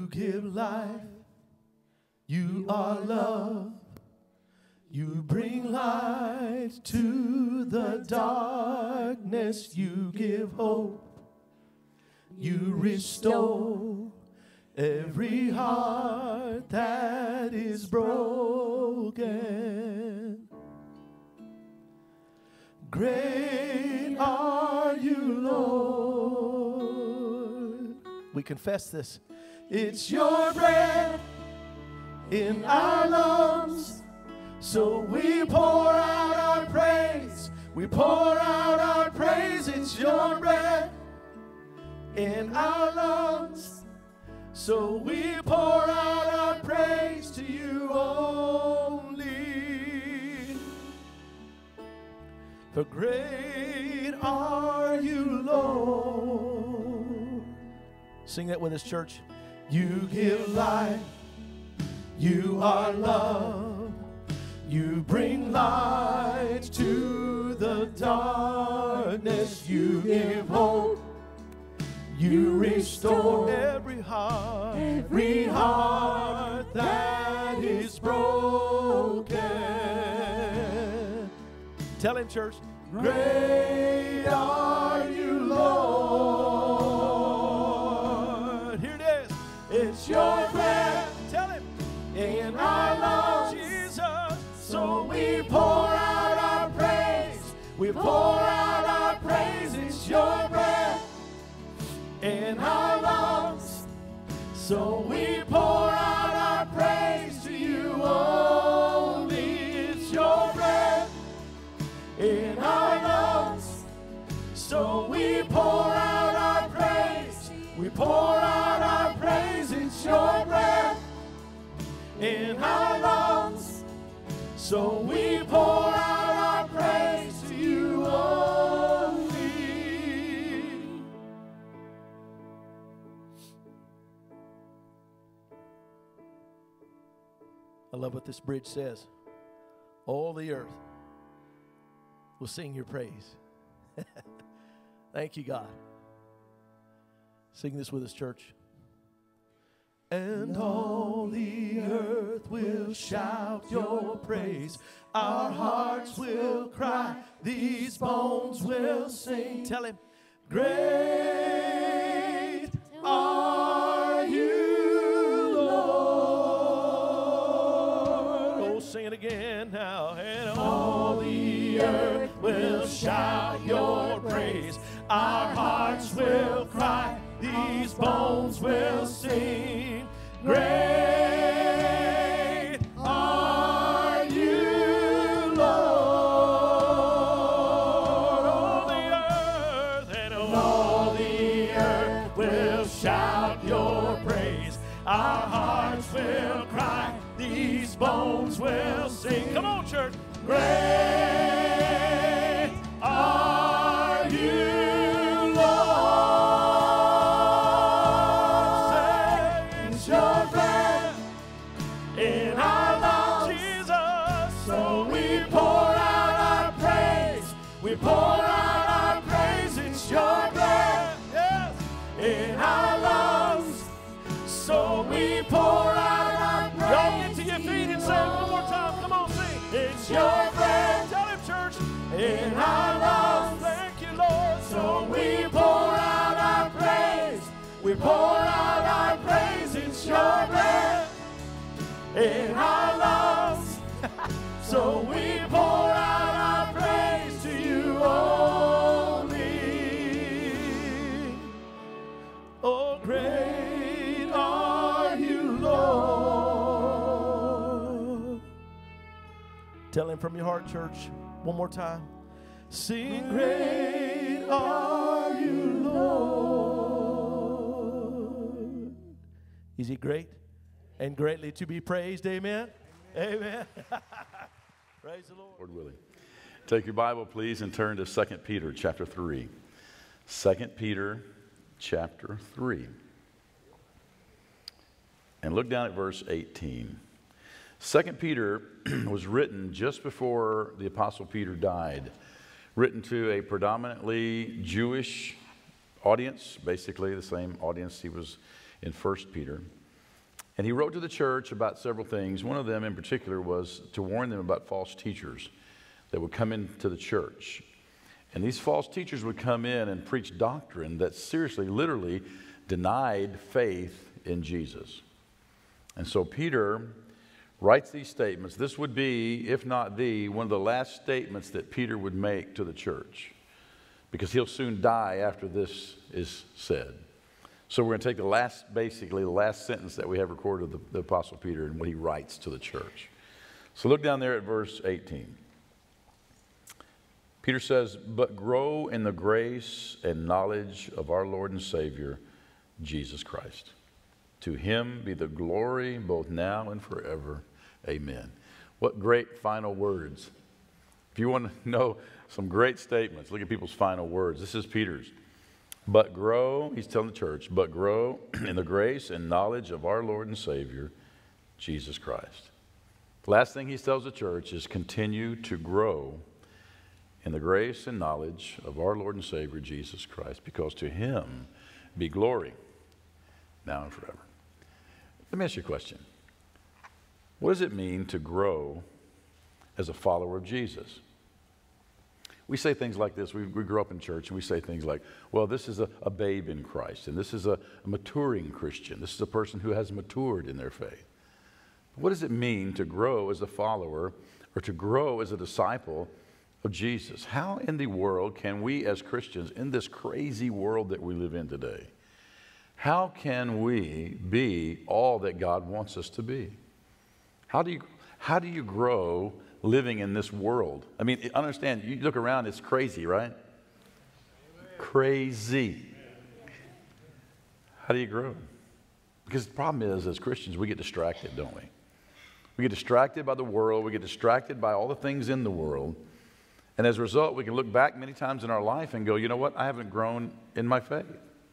give life. You are love. You bring light to the darkness. You give hope. You restore every heart that is broken. Great are you, Lord. We confess this. It's your breath in our lungs, so we pour out our praise. We pour out our praise. It's your breath in our lungs, so we pour out our praise to you only. For great are you, Lord. Sing that with us, church. You give life. You are love. You bring light to the darkness. You give hope. You restore every heart that is broken. Tell him, church. Great are you, Lord. Here it is. It's your breath. Tell him. In our lungs, Jesus. So we pour out our praise. We pour out our praise. It's your breath in our lungs, so we pour out our praise to you only. It's your breath in our lungs, so we pour out our praise. We pour out our praise. It's your breath in our lungs, so we pour out our praise to you only. I love what this bridge says. All the earth will sing your praise. Thank you, God. Sing this with us, church. And all the earth will shout your praise. Our hearts will cry. These bones will sing. Tell him, great are you, Lord. Oh, sing it again now. And all the earth will shout your praise. Our hearts will cry. These bones will sing. Great are you, Lord. All the earth and all the earth will shout your praise. Our hearts will cry. These bones will sing. Come on, church. Great are you, Lord. Say, it's your breath in our lungs, Jesus. So we pour out our praise. We pour out our praise. It's your breath, yes, in our lungs. So we pour out our praise. Y'all get to your feet and say it one more time. Come on, sing. It's your breath. Tell him, church. In our lungs. Thank you, Lord. So we pour out our praise. We pour out our praise. It's your breath in our lungs. So we pour out our praise to you only. Oh, great are you, Lord. Tell him from your heart, church, one more time. Sing, great are you, Lord. Is he great and greatly to be praised? Amen. Amen. Praise the Lord. Lord willing. Take your Bible, please, and turn to 2 Peter chapter 3. 2 Peter chapter 3. And look down at verse 18. 2 Peter was written just before the Apostle Peter died. Written to a predominantly Jewish audience, basically the same audience he was in 1 Peter. And he wrote to the church about several things. One of them in particular was to warn them about false teachers that would come into the church. And these false teachers would come in and preach doctrine that seriously, literally denied faith in Jesus. And so Peter writes these statements. This would be, if not one of the last statements that Peter would make to the church, because he'll soon die after this is said. So we're going to take basically the last sentence that we have recorded of the Apostle Peter and what he writes to the church. So look down there at verse 18. Peter says, "But grow in the grace and knowledge of our Lord and Savior, Jesus Christ. To him be the glory both now and forever. Amen." What great final words. If you want to know some great statements, look at people's final words. This is Peter's. But grow, he's telling the church, but grow in the grace and knowledge of our Lord and Savior, Jesus Christ. The last thing he tells the church is continue to grow in the grace and knowledge of our Lord and Savior, Jesus Christ, because to him be glory now and forever. Let me ask you a question. What does it mean to grow as a follower of Jesus? We say things like this. We grew up in church and we say things like, well, this is a babe in Christ, and this is a maturing Christian. This is a person who has matured in their faith. What does it mean to grow as a follower or to grow as a disciple of Jesus? How in the world can we as Christians, in this crazy world that we live in today, how can we be all that God wants us to be? How do you grow living in this world? I mean, understand, you look around, it's crazy, right? Crazy. How do you grow? Because the problem is, as Christians, we get distracted, don't we? We get distracted by the world. We get distracted by all the things in the world. And as a result, we can look back many times in our life and go, you know what? I haven't grown in my faith.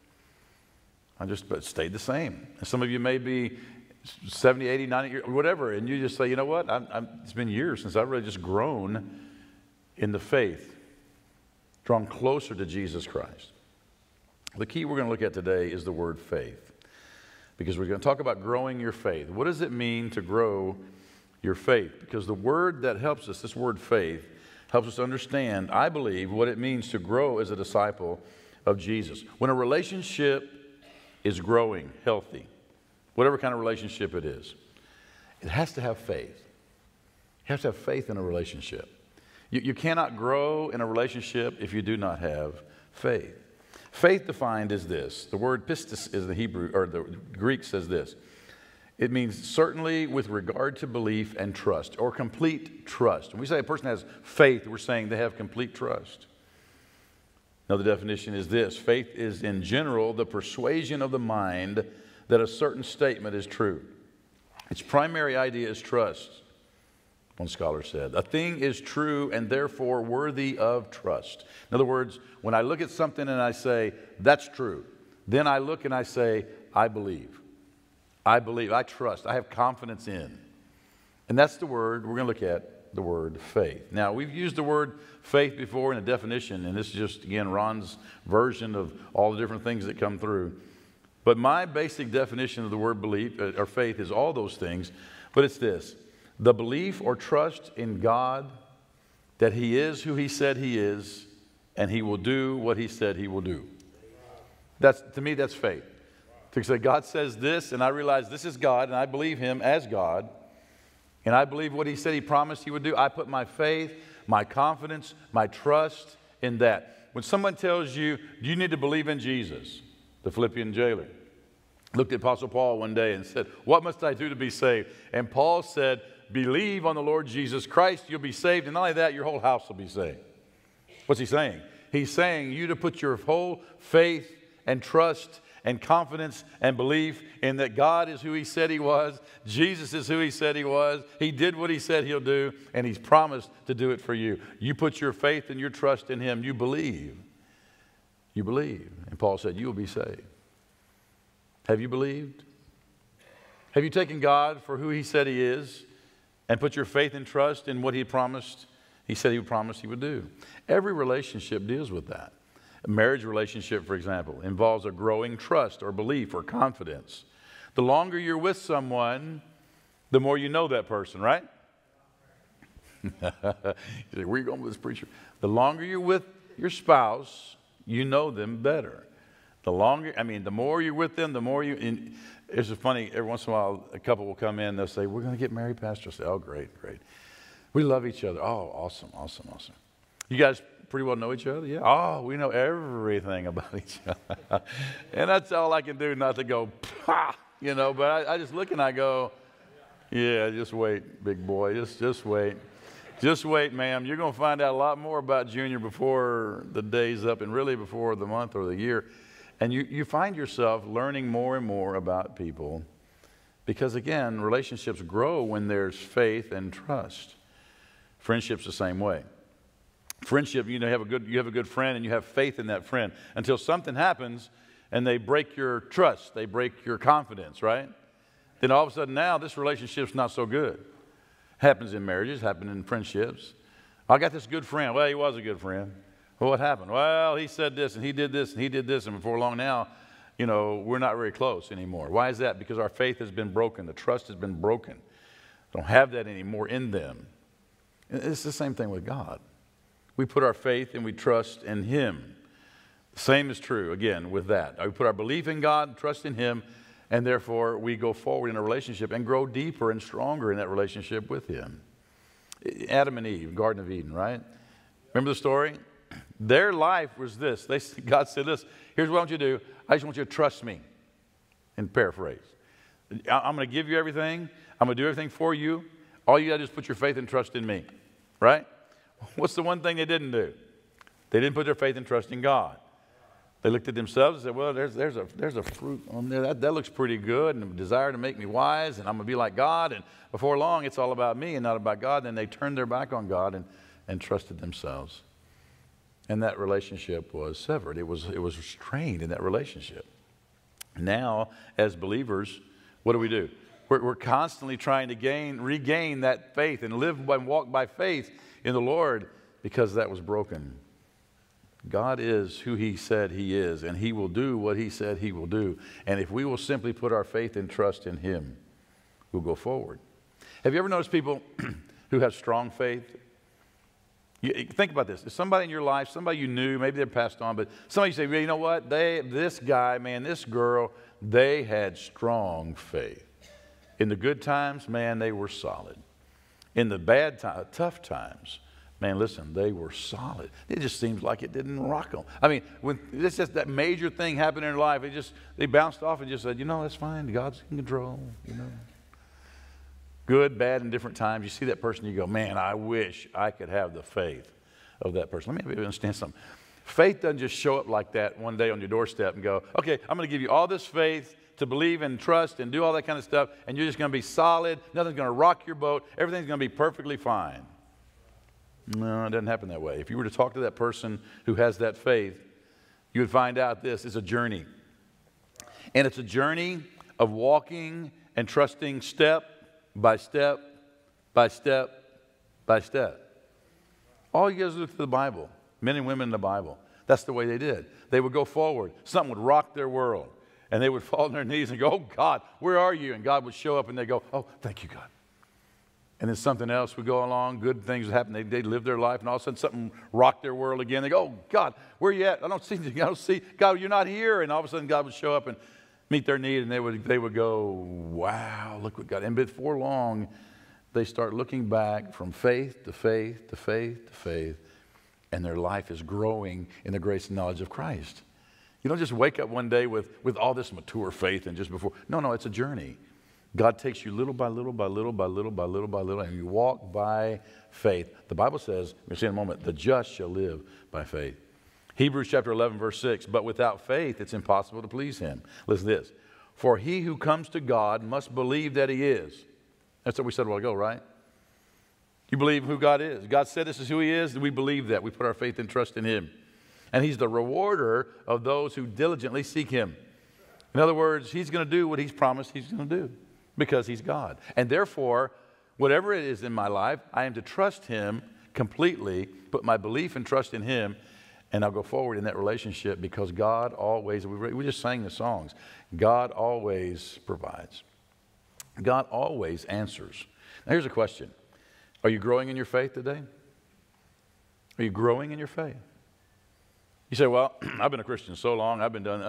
I just stayed the same. And some of you may be 70, 80, 90 years, whatever, and you just say, you know what? It's been years since I've really just grown in the faith, drawn closer to Jesus Christ. The key we're going to look at today is the word faith, because we're going to talk about growing your faith. What does it mean to grow your faith? Because the word that helps us, this word faith, helps us understand, I believe, what it means to grow as a disciple of Jesus. When a relationship is growing, healthy, whatever kind of relationship it is, it has to have faith. You have to have faith in a relationship. You cannot grow in a relationship if you do not have faith. Faith defined is this. The word pistis is the Hebrew, or the Greek says this. It means certainly with regard to belief and trust, or complete trust. When we say a person has faith, we're saying they have complete trust. Another definition is this. Faith is in general the persuasion of the mind that a certain statement is true. Its primary idea is trust, one scholar said. A thing is true and therefore worthy of trust. In other words, when I look at something and I say, that's true, then I look and I say, I believe. I believe, I trust, I have confidence in. And that's the word, we're going to look at the word faith. Now, we've used the word faith before in a definition, and this is just, again, Ron's version of all the different things that come through. But my basic definition of the word belief or faith is all those things, but it's this: the belief or trust in God that He is who He said He is, and He will do what He said He will do. To me, that's faith. To say God says this, and I realize this is God, and I believe Him as God, and I believe what He said He promised He would do. I put my faith, my confidence, my trust in that. When someone tells you, you need to believe in Jesus, the Philippian jailer looked at Apostle Paul one day and said, what must I do to be saved? And Paul said, believe on the Lord Jesus Christ, you'll be saved. And not only that, your whole house will be saved. What's he saying? He's saying you to put your whole faith and trust and confidence and belief in that God is who He said He was. Jesus is who He said He was. He did what He said He'll do, and He's promised to do it for you. You put your faith and your trust in Him. You believe. You believe. And Paul said, you will be saved. Have you believed? Have you taken God for who He said He is and put your faith and trust in what He promised? He said He promised He would do. Every relationship deals with that. A marriage relationship, for example, involves a growing trust or belief or confidence. The longer you're with someone, the more you know that person, right? Where are you going with this preacher? The longer you're with your spouse, you know them better. The more you're with them, the more you... And it's funny, every once in a while, a couple will come in, they'll say, we're going to get married, Pastor. I'll say, oh, great. We love each other. Oh, awesome. You guys pretty well know each other? Yeah. Oh, we know everything about each other. And that's all I can do, not to go, pah, but I just look and I go, yeah, just wait, big boy. Just wait. Just wait, ma'am. You're going to find out a lot more about Junior before the day's up and really before the month or the year. And you find yourself learning more and more about people because, again, relationships grow when there's faith and trust. Friendship's the same way. Friendship, you have a good friend and you have faith in that friend until something happens and they break your trust, they break your confidence, right? Then all of a sudden now this relationship's not so good. Happens in marriages, happens in friendships. I got this good friend. Well, he was a good friend. Well, what happened? Well, he said this and he did this and he did this, and before long now, we're not very close anymore. Why is that? Because our faith has been broken. The trust has been broken. Don't have that anymore in them. It's the same thing with God. We put our faith and we trust in Him. The same is true, again, with that. We put our belief in God, trust in Him, and therefore we go forward in a relationship and grow deeper and stronger in that relationship with Him. Adam and Eve, Garden of Eden, right? Remember the story? Their life was this. God said this, here's what I want you to do. I just want you to trust me, in paraphrase. I'm going to give you everything. I'm going to do everything for you. All you got to do is put your faith and trust in me, right? What's the one thing they didn't do? They didn't put their faith and trust in God. They looked at themselves and said, well, there's a fruit on there. That looks pretty good, and a desire to make me wise, and I'm going to be like God. And before long, it's all about me and not about God. Then they turned their back on God and trusted themselves. And that relationship was severed. It was strained in that relationship. Now, as believers, what do? We're constantly trying to regain that faith and live and walk by faith in the Lord because that was broken. God is who He said He is, and He will do what He said He will do. And if we will simply put our faith and trust in Him, we'll go forward. Have you ever noticed people who have strong faith? Think about this. If somebody in your life, somebody you knew, maybe they're passed on, but somebody you say, well, you know what? This guy, man, this girl, they had strong faith. In the good times, man, they were solid. In the tough times, man, listen, they were solid. It just seems like it didn't rock them. I mean, when it's just that major thing happened in their life, they bounced off and just said, that's fine. God's in control, Good, bad, and different times. You see that person, you go, man, I wish I could have the faith of that person. Let me understand something. Faith doesn't just show up like that one day on your doorstep and go, okay, I'm going to give you all this faith to believe and trust and do all that kind of stuff, and you're just going to be solid. Nothing's going to rock your boat. Everything's going to be perfectly fine. No, it doesn't happen that way. If you were to talk to that person who has that faith, you would find out this is a journey. And it's a journey of walking and trusting step by step, by step, by step. All you guys look to the Bible, men and women in the Bible. That's the way they did. They would go forward. Something would rock their world. And they would fall on their knees and go, oh, God, where are you? And God would show up and they'd go, oh, thank you, God. And then something else would go along. Good things would happen. They'd live their life. And all of a sudden something rocked their world again. They go, oh, God, where are you at? I don't see you. I don't see. God, you're not here. And all of a sudden God would show up and meet their need. And they would go, wow, look what God. And before long, they start looking back from faith to faith to faith to faith. And their life is growing in the grace and knowledge of Christ. You don't just wake up one day with all this mature faith and just before. No, it's a journey. God takes you little by little by little by little by little by little, and you walk by faith. The Bible says, we'll see in a moment, the just shall live by faith. Hebrews chapter 11, verse 6, but without faith it's impossible to please Him. Listen to this. For he who comes to God must believe that He is. That's what we said a while ago, right? You believe who God is. God said this is who He is, and we believe that. We put our faith and trust in Him. And He's the rewarder of those who diligently seek Him. In other words, He's going to do what He's promised He's going to do because He's God. And therefore, whatever it is in my life, I am to trust Him completely, put my belief and trust in Him, And I'll go forward in that relationship because God always, we just sang the songs, God always provides. God always answers. Now here's a question. Are you growing in your faith today? Are you growing in your faith? You say, well, I've been a Christian so long, I've been done.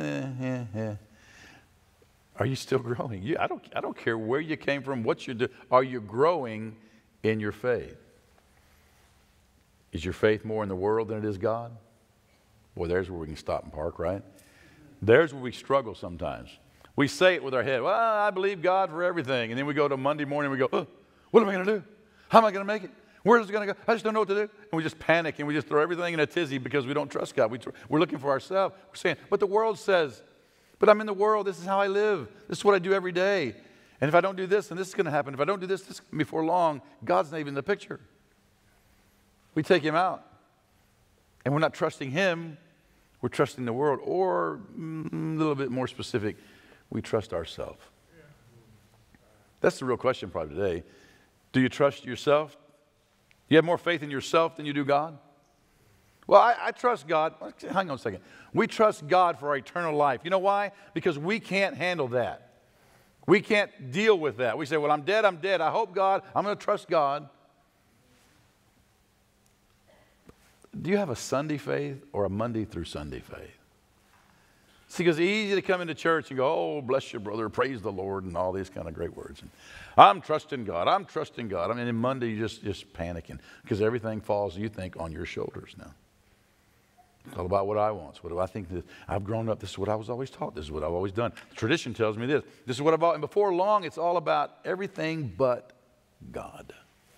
Are you still growing? I don't care where you came from, what you do. Are you growing in your faith? Is your faith more in the world than it is God? Boy, there's where we can stop and park, right? There's where we struggle sometimes. We say it with our head, well, I believe God for everything. And then we go to Monday morning and we go, oh, what am I going to do? How am I going to make it? Where is it going to go? I just don't know what to do. And we just panic and we just throw everything in a tizzy because we don't trust God. We're looking for ourselves. We're saying, but the world says, but I'm in the world. This is how I live. This is what I do every day. And if I don't do this, then this is going to happen. If I don't do this, before long, God's not even in the picture. We take him out. And we're not trusting him. We're trusting the world. Or a little bit more specific, we trust ourselves. That's the real question probably today. Do you trust yourself? You have more faith in yourself than you do God? Well, I trust God. Hang on a second. We trust God for our eternal life. You know why? Because we can't handle that. We can't deal with that. We say, well, I'm dead, I'm dead. I hope God, I'm going to trust God. Do you have a Sunday faith or a Monday through Sunday faith? See, because it's easy to come into church and go, oh, bless you, brother, praise the Lord, and all these kind of great words. And I'm trusting God, I'm trusting God. I mean, in Monday, you're just panicking because everything falls, you think, on your shoulders now. It's all about what I want. So what do I think? That I've grown up, this is what I was always taught, this is what I've always done. Tradition tells me this. This is what I've always, and before long, it's all about everything but God.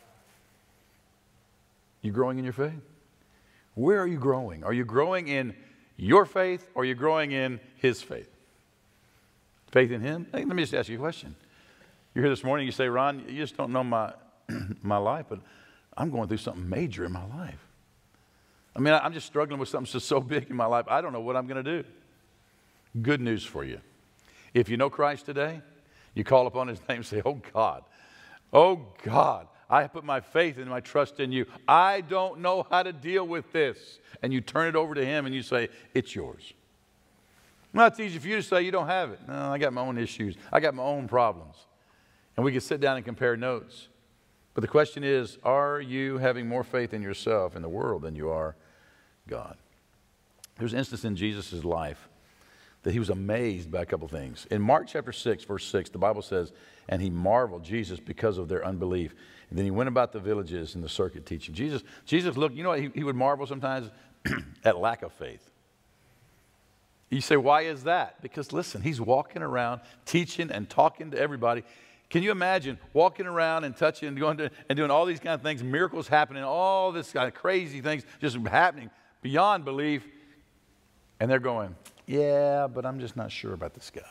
You growing in your faith? Where are you growing? Are you growing in your faith or are you growing in his faith? Faith in him? Hey, let me just ask you a question. You're here this morning, you say, Ron, you just don't know my life, but I'm going through something major in my life. I mean, I'm just struggling with something so big in my life, I don't know what I'm going to do. Good news for you. If you know Christ today, you call upon his name and say, oh God, I put my faith and my trust in you. I don't know how to deal with this. And you turn it over to him and you say, it's yours. Well, it's easy for you to say you don't have it. No, I got my own issues. I got my own problems. And we can sit down and compare notes. But the question is, are you having more faith in yourself, in the world, than you are God? There's an instance in Jesus' life that he was amazed by a couple things. In Mark chapter 6, verse 6, the Bible says, and he marveled, Jesus, because of their unbelief. And then he went about the villages in the circuit teaching. Jesus looked, you know what, he would marvel sometimes at lack of faith. You say, why is that? Because listen, he's walking around teaching and talking to everybody. Can you imagine walking around and touching and going to, and doing all these kind of things, miracles happening, all this kind of crazy things just happening beyond belief. And they're going, yeah, but I'm just not sure about this guy.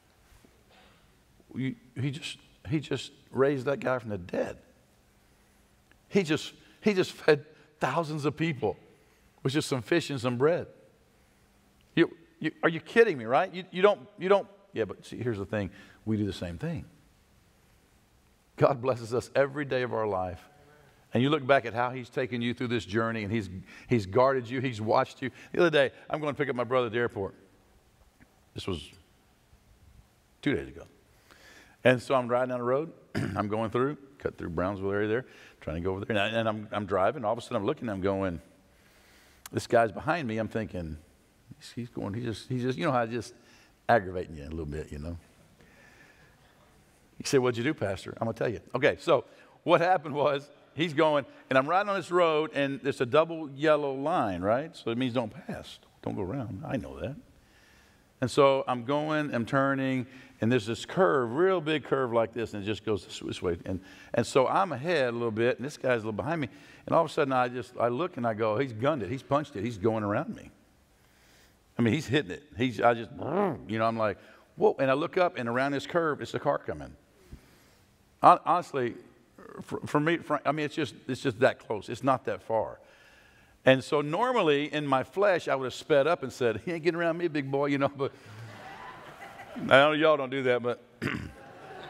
He just raised that guy from the dead. He just fed thousands of people with just some fish and some bread. Are you kidding me, right? You don't, yeah, but see, here's the thing. We do the same thing. God blesses us every day of our life. And you look back at how he's taken you through this journey and he's guarded you, he's watched you. The other day, I'm going to pick up my brother at the airport. This was 2 days ago. And so I'm riding down the road. I'm going through, cut through Brownsville area there, trying to go over there. And I'm driving. All of a sudden I'm looking, I'm going, this guy's behind me. I'm thinking, he's just, you know how just aggravating you a little bit, you know. He said, what'd you do, Pastor? I'm going to tell you. Okay, so what happened was he's going, and I'm riding on this road, and there's a double yellow line, right? So it means don't pass. Don't go around. I know that. And so I'm going, I'm turning, and there's this curve, real big curve like this, and it just goes this way. And so I'm ahead a little bit, and this guy's a little behind me. And all of a sudden, I look, and I go, he's gunned it. He's punched it. He's going around me. I mean, he's hitting it. I'm like, whoa. And I look up, and around this curve, it's a car coming. Honestly, for me, I mean, it's just that close. It's not that far. And so normally in my flesh, I would have sped up and said, he ain't getting around me, big boy, you know. But I know y'all don't do that,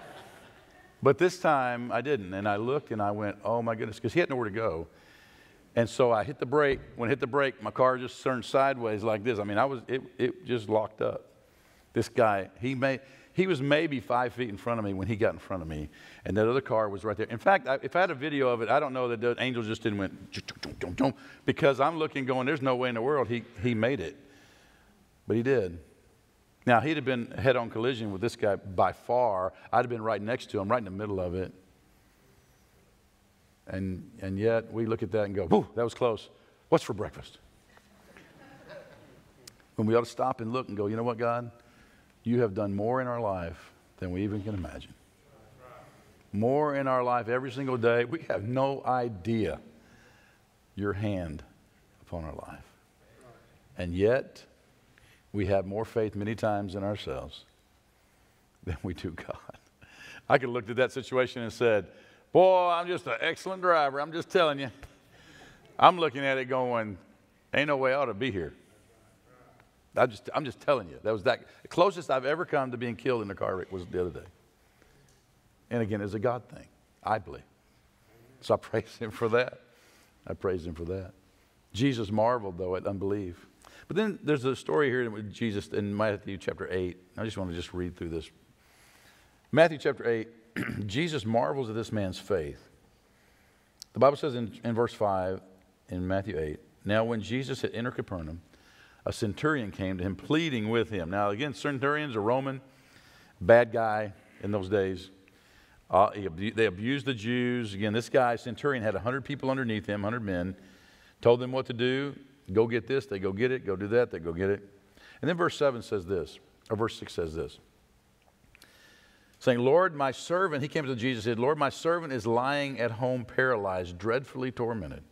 but this time I didn't. And I looked and I went, oh my goodness, because he had nowhere to go. And so I hit the brake. When I hit the brake, my car just turned sideways like this. I mean, it just locked up. This guy, he was maybe 5 feet in front of me when he got in front of me. And that other car was right there. In fact, if I had a video of it, I don't know that the angel just didn't went, because I'm looking going, there's no way in the world he made it. But he did. Now, he'd have been head-on collision with this guy by far. I'd have been right next to him, right in the middle of it. And yet, we look at that and go, whew, that was close. What's for breakfast? When we ought to stop and look and go, you know what, God? You have done more in our life than we even can imagine. More in our life every single day. We have no idea your hand upon our life. And yet, we have more faith many times in ourselves than we do God. I could have looked at that situation and said, boy, I'm just an excellent driver. I'm just telling you. I'm looking at it going, ain't no way I ought to be here. I'm just telling you. That was the closest I've ever come to being killed in a car wreck was the other day. And again, it's a God thing, I believe. So I praise him for that. I praise him for that. Jesus marveled, though, at unbelief. But then there's a story here with Jesus in Matthew chapter 8. I just want to read through this. Matthew chapter 8, Jesus marvels at this man's faith. The Bible says in verse 5 in Matthew 8, now when Jesus had entered Capernaum, a centurion came to him pleading with him. Now again, centurions, a Roman, bad guy in those days. They abused the Jews. Again, this guy, centurion, had 100 people underneath him, 100 men, told them what to do. Go get this, they go get it. Go do that, they go get it. And then verse 7 says this, or verse 6 says this. Saying, Lord, my servant, he came to Jesus and said, Lord, my servant is lying at home paralyzed, dreadfully tormented.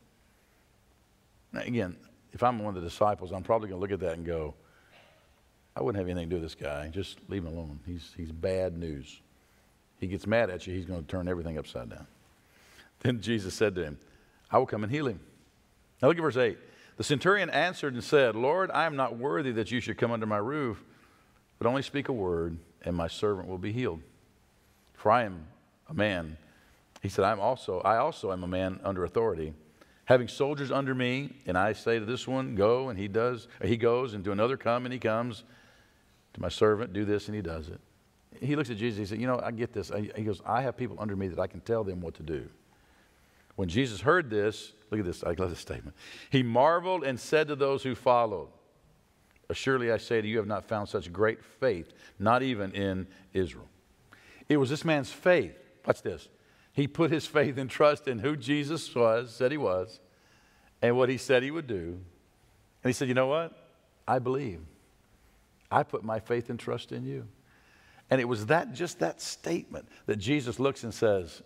Now again, if I'm one of the disciples, I'm probably going to look at that and go, I wouldn't have anything to do with this guy. Just leave him alone. He's bad news. He gets mad at you, he's going to turn everything upside down. Then Jesus said to him, I will come and heal him. Now look at verse 8. The centurion answered and said, Lord, I am not worthy that you should come under my roof, but only speak a word, and my servant will be healed. For I am a man. He said, I also am a man under authority, having soldiers under me, and I say to this one, go, and he does. Or he goes, and to another, come, and he comes. To my servant, do this, and he does it. He looks at Jesus, he said, you know, I get this. He goes, I have people under me that I can tell them what to do. When Jesus heard this, look at this, I love this statement. He marveled and said to those who followed, surely I say to you, have not found such great faith, not even in Israel. It was this man's faith. Watch this. He put his faith and trust in who Jesus was, said he was, and what he said he would do. And he said, you know what? I believe. I put my faith and trust in you. And it was just that statement that Jesus looks and says,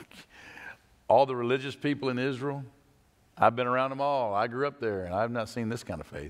all the religious people in Israel, I've been around them all. I grew up there, and I've not seen this kind of faith.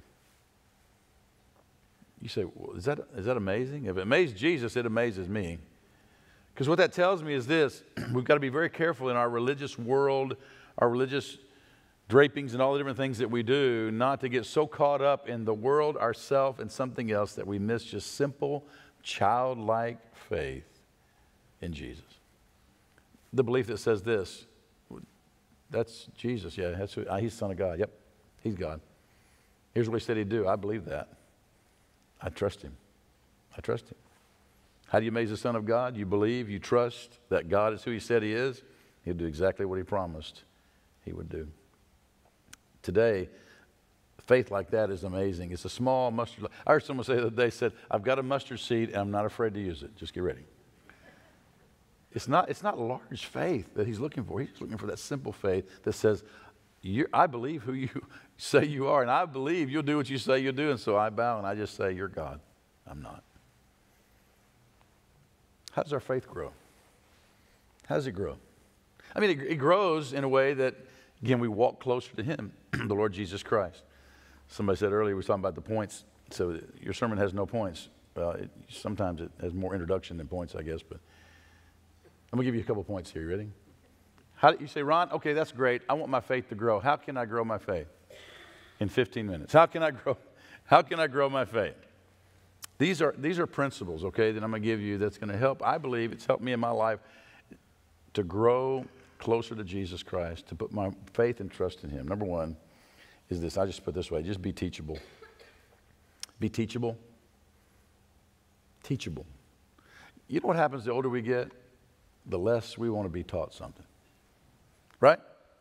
You say, well, is that amazing? If it amazed Jesus, it amazes me. Because what that tells me is this. We've got to be very careful in our religious world, our religious drapings and all the different things that we do, not to get so caught up in the world, ourselves, and something else that we miss just simple, childlike faith in Jesus. The belief that says this, that's Jesus, yeah, he's the Son of God. Yep, he's God. Here's what he said he'd do. I believe that. I trust him. I trust him. How do you amaze the Son of God? You believe, you trust that God is who he said he is. He'll do exactly what he promised he would do. Today, faith like that is amazing. It's a small mustard. I heard someone say the other day, said, I've got a mustard seed and I'm not afraid to use it. Just get ready. It's not large faith that he's looking for. He's looking for that simple faith that says, I believe who you say you are, and I believe you'll do what you say you'll do, and so I bow and I just say, you're God. I'm not. How does our faith grow? How does it grow? I mean, it grows in a way that, again, we walk closer to him, the Lord Jesus Christ. Somebody said earlier, we were talking about the points. So your sermon has no points. Sometimes it has more introduction than points, I guess. But I'm going to give you a couple points here. You ready? You say, Ron, okay, that's great. I want my faith to grow. How can I grow my faith? In 15 minutes. How can I grow my faith? These are principles, okay, that I'm going to give you that's going to help. I believe it's helped me in my life to grow closer to Jesus Christ, to put my faith and trust in him, number one is this. I just put it this way. Just be teachable. Be teachable. Teachable. You know what happens the older we get? The less we want to be taught something. Right?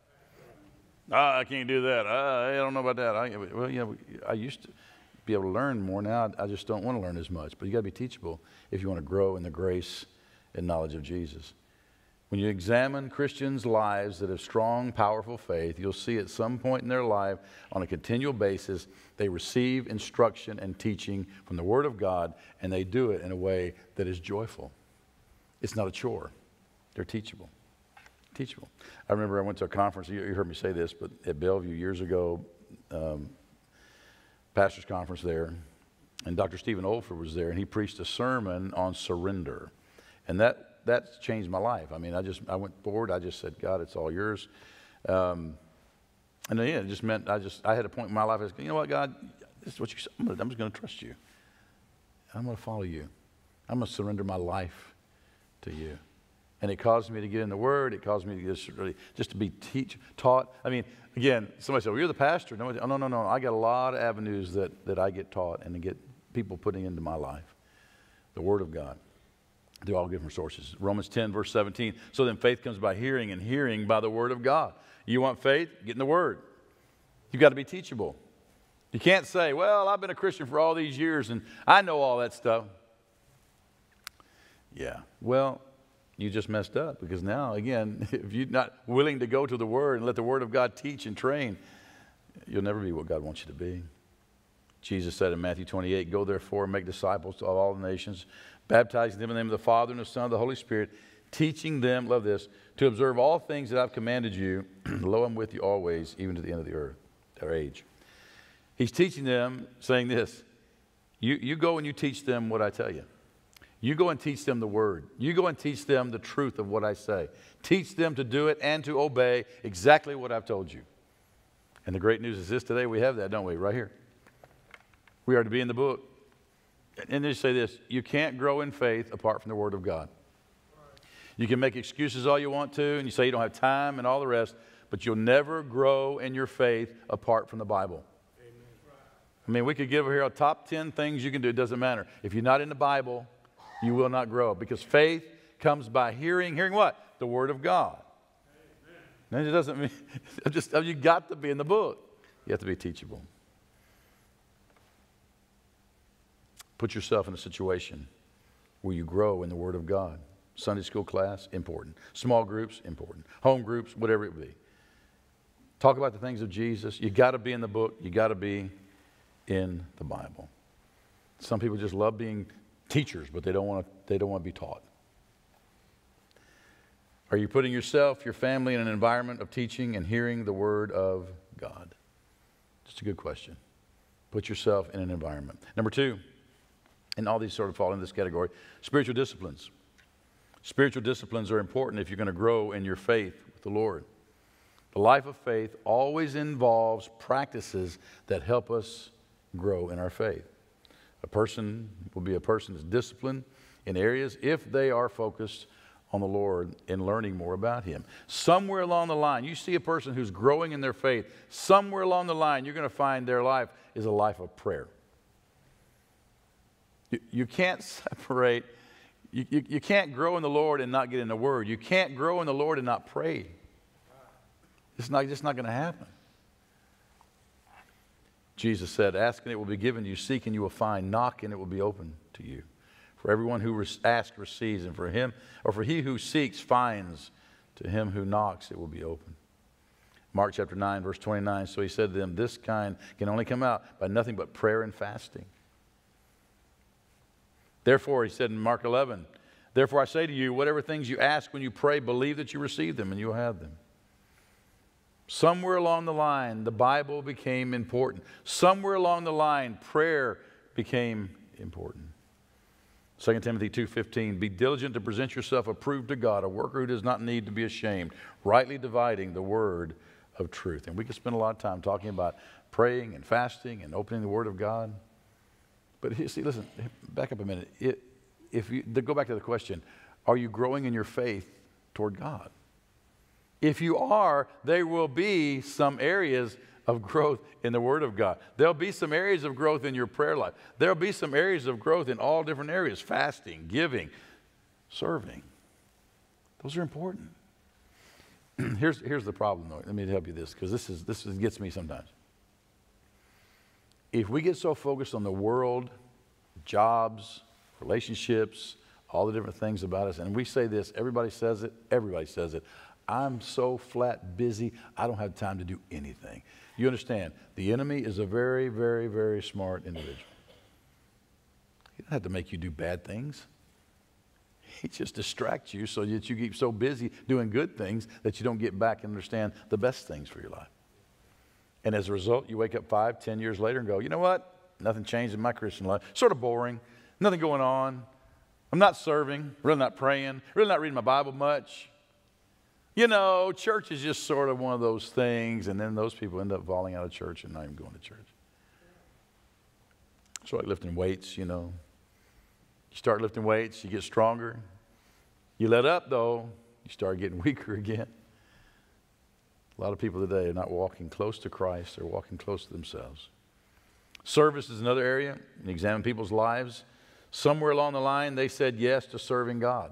I can't do that. I don't know about that. I used to be able to learn more. Now I just don't want to learn as much. But you got to be teachable if you want to grow in the grace and knowledge of Jesus. When you examine Christians' lives that have strong, powerful faith, you'll see at some point in their life, on a continual basis, they receive instruction and teaching from the Word of God, and they do it in a way that is joyful. It's not a chore. They're teachable. Teachable. I remember I went to a conference, you heard me say this, but at Bellevue years ago, pastor's conference there, and Dr. Stephen Olford was there, and he preached a sermon on surrender. And that's changed my life. I mean, I went forward, I just said, God, it's all yours. And then, yeah, it just meant I had a point in my life, I said, you know what, God, this is what you said. I'm just going to trust you. I'm going to follow you. I'm going to surrender my life to you. And it caused me to get in the Word. It caused me to just to be taught. I mean, again, somebody said, well, you're the pastor. No. I got a lot of avenues that I get taught and to get people putting into my life. The Word of God. They're all different sources. Romans 10, verse 17. So then faith comes by hearing, and hearing by the Word of God. You want faith? Get in the Word. You've got to be teachable. You can't say, well, I've been a Christian for all these years, and I know all that stuff. Yeah, well, you just messed up, because now, again, if you're not willing to go to the Word and let the Word of God teach and train, you'll never be what God wants you to be. Jesus said in Matthew 28, go therefore and make disciples of all the nations, baptizing them in the name of the Father and the Son and the Holy Spirit, teaching them, love this, to observe all things that I've commanded you. Lo, I'm with you always, even to the end of the earth, their age. He's teaching them, saying this, you go and you teach them what I tell you. You go and teach them the Word. You go and teach them the truth of what I say. Teach them to do it and to obey exactly what I've told you. And the great news is this today, we have that, don't we? Right here. We are to be in the book. And they say this, you can't grow in faith apart from the Word of God. You can make excuses all you want to, and you say you don't have time and all the rest, but you'll never grow in your faith apart from the Bible. Amen. I mean, we could give here a top 10 things you can do. It doesn't matter. If you're not in the Bible, you will not grow, because faith comes by hearing. Hearing what? The Word of God. Amen. And it doesn't mean, you got to be in the book. You have to be teachable. Put yourself in a situation where you grow in the Word of God. Sunday school class, important. Small groups, important. Home groups, whatever it be. Talk about the things of Jesus. You got to be in the book. You got to be in the Bible. Some people just love being teachers, but they don't want to be taught. Are you putting yourself, your family in an environment of teaching and hearing the Word of God? Just a good question. Put yourself in an environment. Number two, and all these sort of fall in this category, spiritual disciplines. Spiritual disciplines are important if you're going to grow in your faith with the Lord. The life of faith always involves practices that help us grow in our faith. A person will be a person that's disciplined in areas if they are focused on the Lord and learning more about Him. Somewhere along the line, you see a person who's growing in their faith, somewhere along the line, you're going to find their life is a life of prayer. You can't separate, you can't grow in the Lord and not get in the Word. You can't grow in the Lord and not pray. It's just not going to happen. Jesus said, ask and it will be given you, seek and you will find, knock and it will be open to you. For everyone who asks receives, and for he who seeks finds, to him who knocks it will be open. Mark chapter 9, verse 29, so he said to them, this kind can only come out by nothing but prayer and fasting. Therefore, he said in Mark 11, therefore I say to you, whatever things you ask when you pray, believe that you receive them and you will have them. Somewhere along the line, the Bible became important. Somewhere along the line, prayer became important. 2 Timothy 2:15, be diligent to present yourself approved to God, a worker who does not need to be ashamed, rightly dividing the word of truth. And we could spend a lot of time talking about praying and fasting and opening the Word of God. But see, listen, back up a minute. Go back to the question, are you growing in your faith toward God? If you are, there will be some areas of growth in the Word of God. There'll be some areas of growth in your prayer life. There'll be some areas of growth in all different areas. Fasting, giving, serving. Those are important. Here's the problem, though. Let me help you this, because this gets me sometimes. If we get so focused on the world, jobs, relationships, all the different things about us, and we say this, everybody says it, I'm so flat busy, I don't have time to do anything. You understand, the enemy is a very, very, very smart individual. He doesn't have to make you do bad things. He just distracts you so that you keep so busy doing good things that you don't get back and understand the best things for your life. And as a result, you wake up 5, 10 years later and go, you know what? Nothing changed in my Christian life. Sort of boring. Nothing going on. I'm not serving. Really not praying. Really not reading my Bible much. You know, church is just sort of one of those things, and then those people end up falling out of church and not even going to church. It's like lifting weights, you know. You start lifting weights, you get stronger. You let up, though, you start getting weaker again. A lot of people today are not walking close to Christ. They're walking close to themselves. Service is another area. You examine people's lives. Somewhere along the line, they said yes to serving God.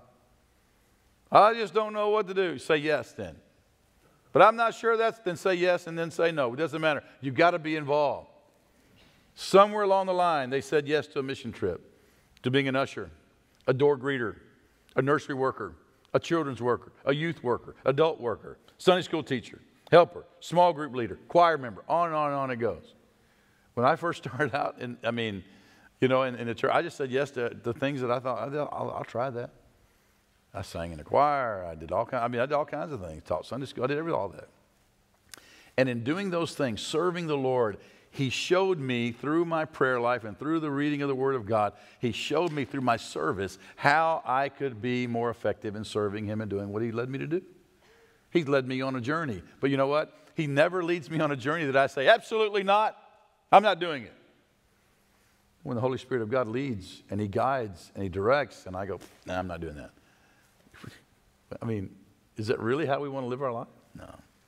I just don't know what to do. Say yes then. But I'm not sure then say yes and then say no. It doesn't matter. You've got to be involved. Somewhere along the line, they said yes to a mission trip, to being an usher, a door greeter, a nursery worker, a children's worker, a youth worker, adult worker, Sunday school teacher, helper, small group leader, choir member, on and on and on it goes. When I first started out, in the church, I just said yes to the things that I thought, I'll try that. I sang in the choir. I did all kinds of things. Taught Sunday school. I did all that. And in doing those things, serving the Lord, He showed me through my prayer life and through the reading of the Word of God, He showed me through my service how I could be more effective in serving Him and doing what He led me to do. He's led me on a journey. But you know what? He never leads me on a journey that I say, absolutely not. I'm not doing it. When the Holy Spirit of God leads and He guides and He directs, and I go, nah, I'm not doing that. I mean, is that really how we want to live our life? No.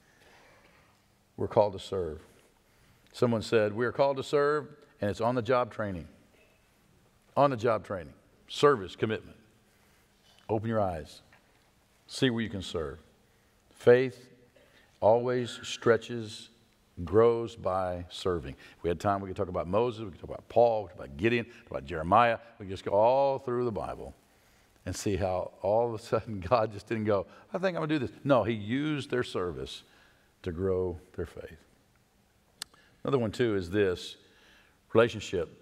We're called to serve. Someone said, we are called to serve, and it's on-the-job training. On-the-job training. Service, commitment. Open your eyes. See where you can serve. Faith always stretches, grows by serving. If we had time, we could talk about Moses, we could talk about Paul, we could talk about Gideon, talk about Jeremiah. We could just go all through the Bible and see how all of a sudden God just didn't go, I think I'm going to do this. No, He used their service to grow their faith. Another one, too, is this, relationship.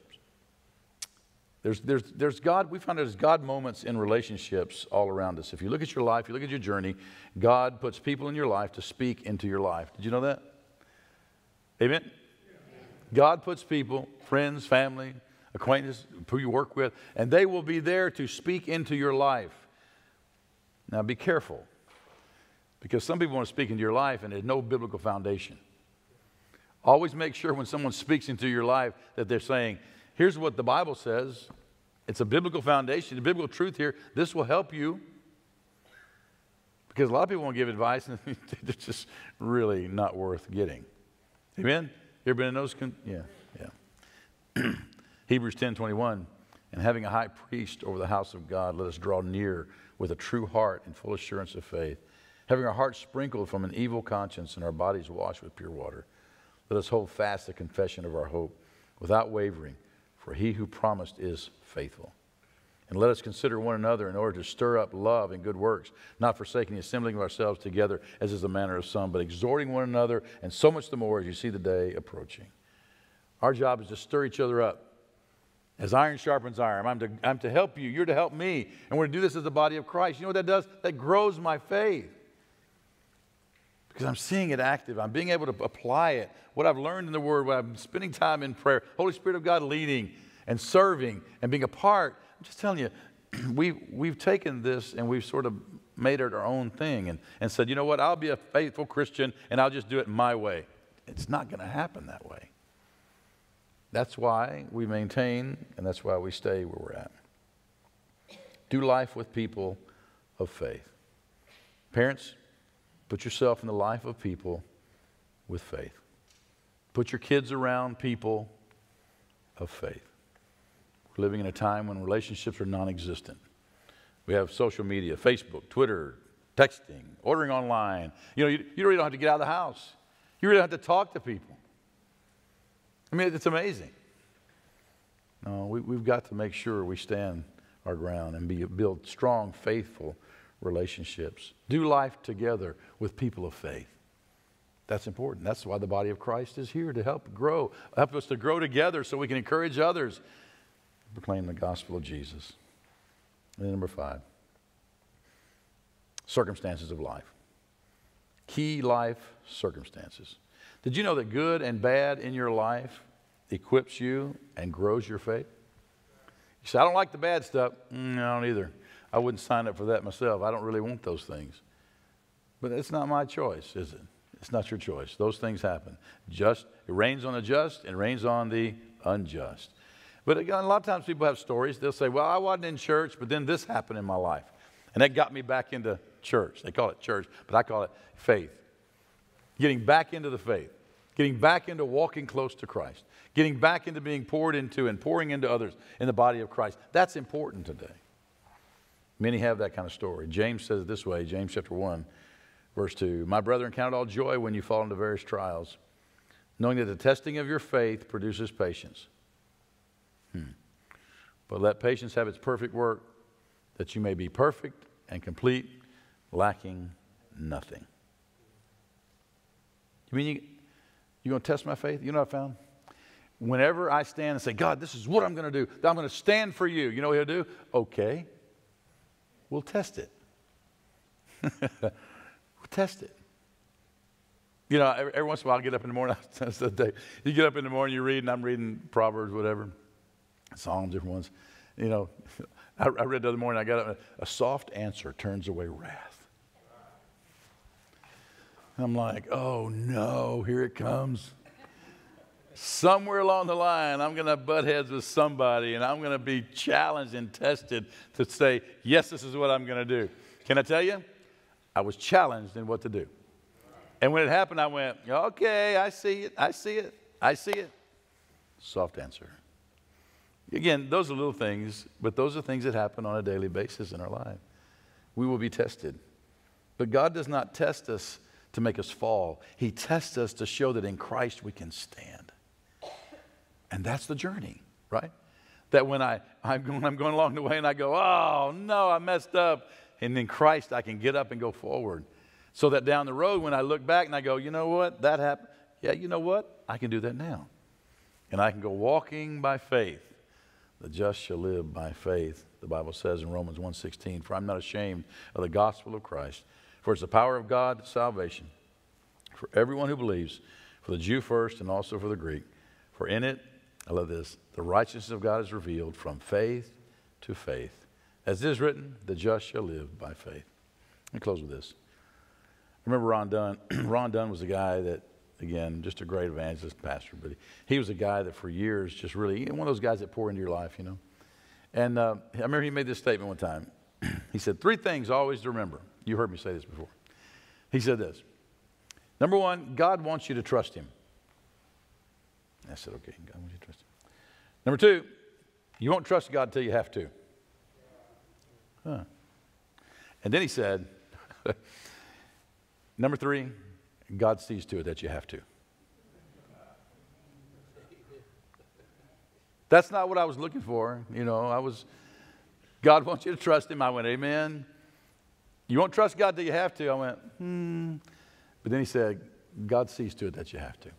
There's God, we find there's God moments in relationships all around us. If you look at your life, you look at your journey, God puts people in your life to speak into your life. Did you know that? Amen? God puts people, friends, family, acquaintances, who you work with, and they will be there to speak into your life. Now be careful, because some people want to speak into your life and there's no biblical foundation. Always make sure when someone speaks into your life that they're saying, here's what the Bible says. It's a biblical foundation, a biblical truth here. This will help you. Because a lot of people want to give advice and it's just really not worth getting. Amen? You ever been in those? Yeah. Hebrews 10:21, and having a high priest over the house of God, let us draw near with a true heart and full assurance of faith, having our hearts sprinkled from an evil conscience and our bodies washed with pure water. Let us hold fast the confession of our hope without wavering, for He who promised is faithful. And let us consider one another in order to stir up love and good works, not forsaking the assembling of ourselves together, as is the manner of some, but exhorting one another, and so much the more as you see the day approaching. Our job is to stir each other up. As iron sharpens iron, I'm to help you. You're to help me. And we're to do this as the body of Christ. You know what that does? That grows my faith. Because I'm seeing it active. I'm being able to apply it. What I've learned in the Word, what I'm spending time in prayer, Holy Spirit of God leading and serving and being a part. I'm just telling you, we've taken this and we've sort of made it our own thing and said, you know what, I'll be a faithful Christian and I'll just do it my way. It's not going to happen that way. That's why we maintain and that's why we stay where we're at. Do life with people of faith. Parents, Put yourself in the life of people with faith. Put your kids around people of faith. We're living in a time when relationships are non-existent. We have social media, Facebook, Twitter, texting, ordering online. You really don't have to get out of the house. You really don't have to talk to people. I mean, it's amazing. No, we've got to make sure we stand our ground and build strong, faithful relationships. Do life together with people of faith. That's important. That's why the body of Christ is here, to help us to grow together so we can encourage others to proclaim the gospel of Jesus. And then number 5, circumstances of life. Key life circumstances. Did you know that good and bad in your life equips you and grows your faith? You say, I don't like the bad stuff. I don't either. I wouldn't sign up for that myself. I don't really want those things. But it's not my choice, is it? It's not your choice. Those things happen. It rains on the just and rains on the unjust. But again, a lot of times people have stories. They'll say, well, I wasn't in church, but then this happened in my life. And that got me back into church. They call it church, but I call it faith. Getting back into the faith. Getting back into walking close to Christ. Getting back into being poured into and pouring into others in the body of Christ. That's important today. Many have that kind of story. James says it this way, James chapter 1, verse 2. My brethren, count it all joy when you fall into various trials, knowing that the testing of your faith produces patience. But let patience have its perfect work, that you may be perfect and complete, lacking nothing. You mean you're going to test my faith? You know what I found? Whenever I stand and say, God, this is what I'm going to do. I'm going to stand for you. You know what he'll do? Okay. We'll test it. We'll test it. You know, every once in a while I get up in the morning. That's the day. You get up in the morning, you read, and I'm reading Proverbs, whatever. Psalms, different ones. You know, I read the other morning, I got up, a soft answer turns away wrath. And I'm like, oh no, here it comes. Somewhere along the line, I'm going to butt heads with somebody, and I'm going to be challenged and tested to say, yes, this is what I'm going to do. Can I tell you? I was challenged in what to do. And when it happened, I went, okay, I see it, I see it, I see it. Soft answer. Again, those are little things, but those are things that happen on a daily basis in our life. We will be tested. But God does not test us to make us fall. He tests us to show that in Christ we can stand. And that's the journey, right? That when I'm going along the way and I go, oh, no, I messed up. And in Christ I can get up and go forward. So that down the road when I look back and I go, you know what, that happened. Yeah, you know what, I can do that now. And I can go walking by faith. The just shall live by faith, the Bible says in Romans 1:16. For I'm not ashamed of the gospel of Christ. For it's the power of God to salvation for everyone who believes, for the Jew first and also for the Greek. For in it, I love this, the righteousness of God is revealed from faith to faith. As it is written, the just shall live by faith. Let me close with this. I remember Ron Dunn. Ron Dunn was a guy that, again, just a great evangelist pastor, but he was a guy that for years just really, one of those guys that pour into your life, you know. And I remember he made this statement one time. He said, 3 things always to remember. You heard me say this before. He said this. Number 1, God wants you to trust him. I said, okay, God wants you to trust him. Number 2, you won't trust God until you have to. Huh. And then he said, number 3, God sees to it that you have to. That's not what I was looking for. You know, God wants you to trust him. I went, amen. You won't trust God till you have to. I went, But then he said, God sees to it that you have to.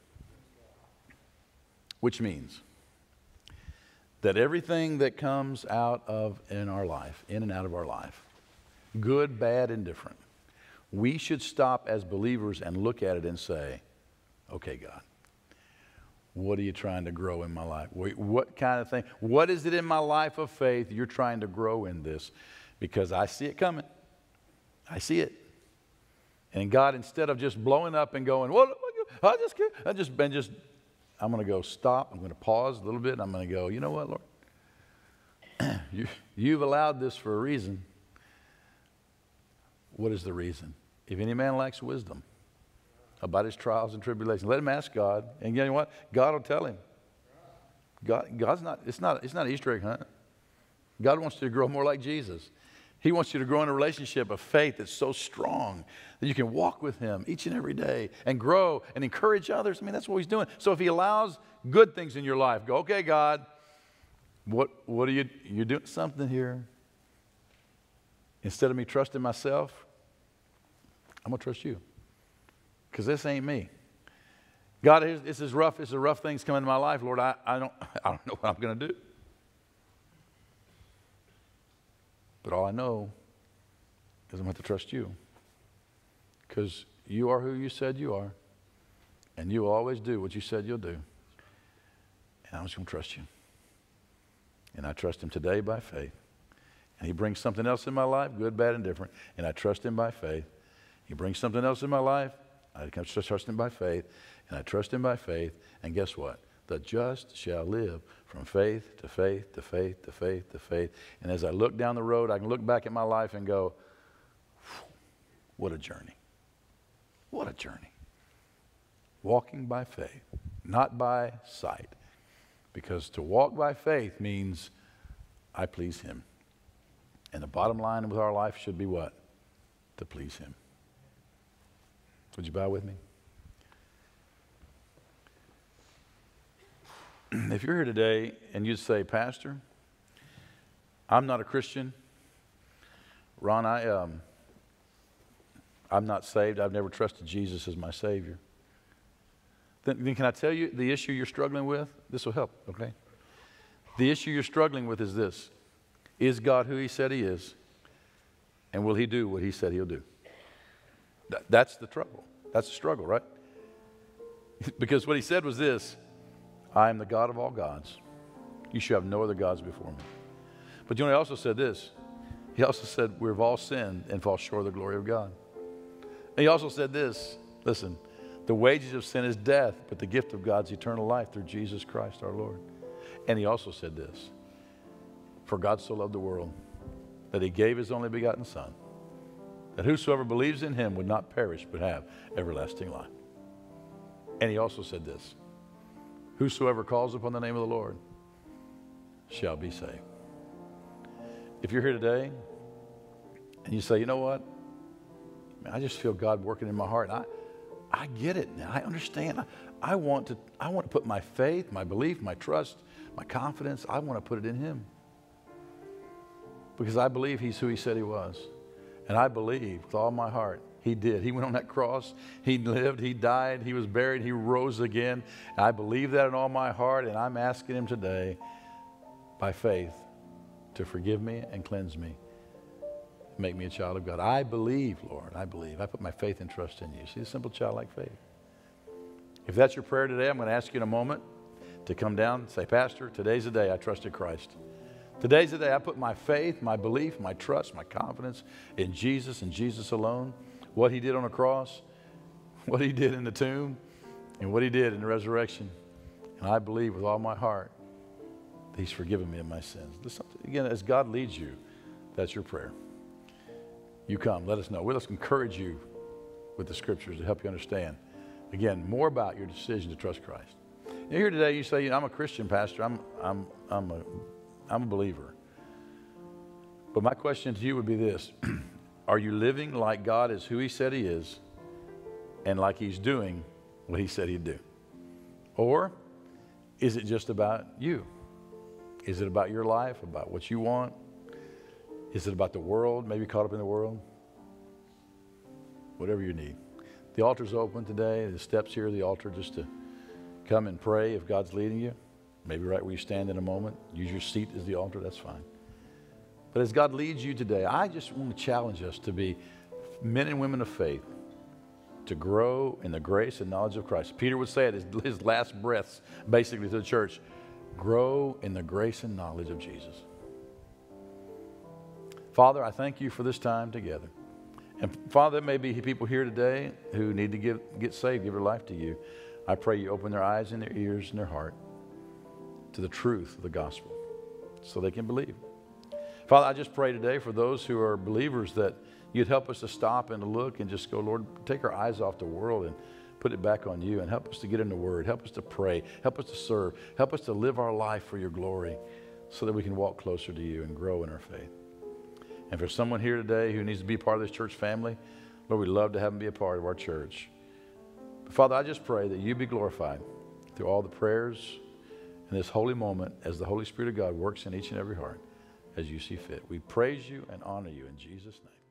Which means that everything that comes out of in our life, in and out of our life, good, bad, and different, we should stop as believers and look at it and say, okay, God, what are you trying to grow in my life? What kind of thing? What is it in my life of faith you're trying to grow in this? Because I see it coming. I see it. And God, instead of just blowing up and going, well, I'm going to go stop. I'm going to pause a little bit. And I'm going to go, you know what, Lord? You've allowed this for a reason. What is the reason? if any man lacks wisdom about his trials and tribulations, let him ask God. And you know what? God will tell him. God's not, it's not an Easter egg hunt. God wants you to grow more like Jesus. He wants you to grow in a relationship of faith that's so strong that you can walk with him each and every day and grow and encourage others. I mean, that's what he's doing. So if he allows good things in your life, go, okay, God, what are you're doing something here. Instead of me trusting myself, I'm going to trust you because this ain't me. God, this is rough. It's a rough things coming into my life, Lord. I don't know what I'm going to do. But all I know is I'm going to have to trust you because you are who you said you are, and you will always do what you said you'll do. And I'm just going to trust you. And I trust him today by faith. And he brings something else in my life, good, bad, and different, and I trust him by faith. He brings something else in my life, I trust him by faith, and I trust him by faith. And guess what? The just shall live from faith to faith to faith to faith to faith. And as I look down the road, I can look back at my life and go, what a journey. What a journey. Walking by faith, not by sight. Because to walk by faith means I please him. And the bottom line with our life should be what? To please him. Would you bow with me? If you're here today and you say, Pastor, I'm not a Christian. Ron, I'm not saved. I've never trusted Jesus as my Savior. Then can I tell you the issue you're struggling with? This will help, okay? The issue you're struggling with is this. Is God who he said he is? And will he do what he said he'll do? That's the trouble. That's the struggle, right? Because what he said was this. I am the God of all gods. You shall have no other gods before me. But you know, he also said this. He also said, we've all sinned and fall short of the glory of God. And he also said this. Listen, the wages of sin is death, but the gift of God's eternal life through Jesus Christ our Lord. And he also said this. For God so loved the world that he gave his only begotten Son, that whosoever believes in him would not perish but have everlasting life. And he also said this. Whosoever calls upon the name of the Lord shall be saved. If you're here today and you say, you know what? Man, I just feel God working in my heart. I get it now. I understand. I want to put my faith, my belief, my trust, my confidence, I want to put it in him. Because I believe he's who he said he was. And I believe with all my heart he did. He went on that cross. He lived. He died. He was buried. He rose again. And I believe that in all my heart. And I'm asking him today, by faith, to forgive me and cleanse me. Make me a child of God. I believe, Lord. I believe. I put my faith and trust in you. See, a simple childlike faith. If that's your prayer today, I'm going to ask you in a moment to come down and say, Pastor, today's the day I trusted Christ. Today's the day I put my faith, my belief, my trust, my confidence in Jesus and Jesus alone. What he did on the cross, what he did in the tomb, and what he did in the resurrection. And I believe with all my heart that he's forgiven me of my sins. Again, as God leads you, that's your prayer. You come, let us know. Let's encourage you with the scriptures to help you understand, again, more about your decision to trust Christ. You're here today, you say, I'm a Christian, Pastor. I'm a believer. But my question to you would be this. Are you living like God is who he said he is and like he's doing what he said he'd do? Or is it just about you? Is it about your life, about what you want? Is it about the world, maybe caught up in the world? Whatever you need. The altar's open today. The steps here at the altar just to come and pray if God's leading you. Maybe right where you stand in a moment. Use your seat as the altar, that's fine. But as God leads you today, I just want to challenge us to be men and women of faith, to grow in the grace and knowledge of Christ. Peter would say it, his last breaths, basically to the church, grow in the grace and knowledge of Jesus. Father, I thank you for this time together. And Father, there may be people here today who need to get saved, give their life to you. I pray you open their eyes and their ears and their heart to the truth of the gospel so they can believe. Father, I just pray today for those who are believers that you'd help us to stop and to look and just go, Lord, take our eyes off the world and put it back on you, and help us to get in the Word. Help us to pray. Help us to serve. Help us to live our life for your glory so that we can walk closer to you and grow in our faith. And for someone here today who needs to be part of this church family, Lord, we'd love to have them be a part of our church. But Father, I just pray that you be glorified through all the prayers in this holy moment as the Holy Spirit of God works in each and every heart as you see fit. We praise you and honor you in Jesus' name.